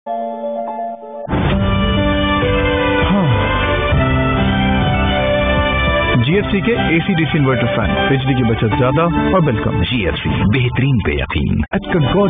GFC के AC DC inverter fan, बिजली की बचत ज्यादा और बिल कम। GFC, बेहतरीन पे यकीन। At Concord